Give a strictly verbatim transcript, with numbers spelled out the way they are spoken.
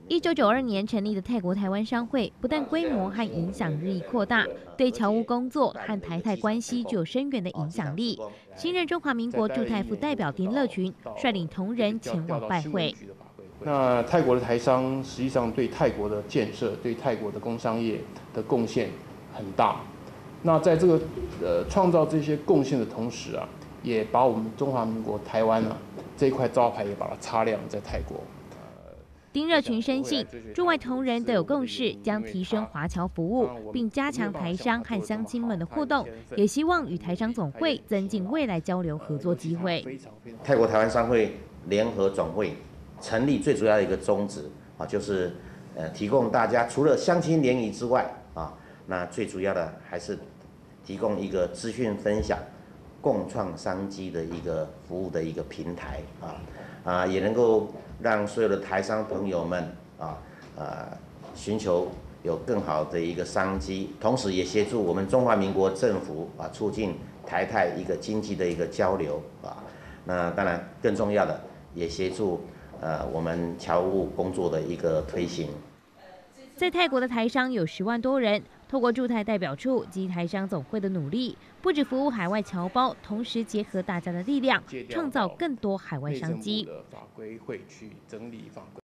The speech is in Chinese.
一九九二年成立的泰国台湾商会，不但规模和影响日益扩大，对侨务工作和台泰关系具有深远的影响力。新任中华民国驻泰副代表丁乐群率领同仁前往拜会。 那泰国的台商实际上对泰国的建设、对泰国的工商业的贡献很大。那在这个呃创造这些贡献的同时啊，也把我们中华民国台湾啊这一块招牌也把它擦亮在泰国。 丁热群深信，驻外同仁都有共识，将提升华侨服务，并加强台商和乡亲们的互动，也希望与台商总会增进未来交流合作机会。 泰国台湾商会联合总会成立最主要的一个宗旨啊，就是呃提供大家除了乡亲联谊之外啊，那最主要的还是提供一个资讯分享、共创商机的一个服务的一个平台啊啊，也能够让所有的台商朋友们啊呃寻求有更好的一个商机，同时也协助我们中华民国政府啊促进台泰一个经济的一个交流啊。那当然更重要的也协助呃我们侨务工作的一个推行。 在泰国的台商有十万多人，透过驻泰代表处及台商总会的努力，不止服务海外侨胞，同时结合大家的力量，创造更多海外商机。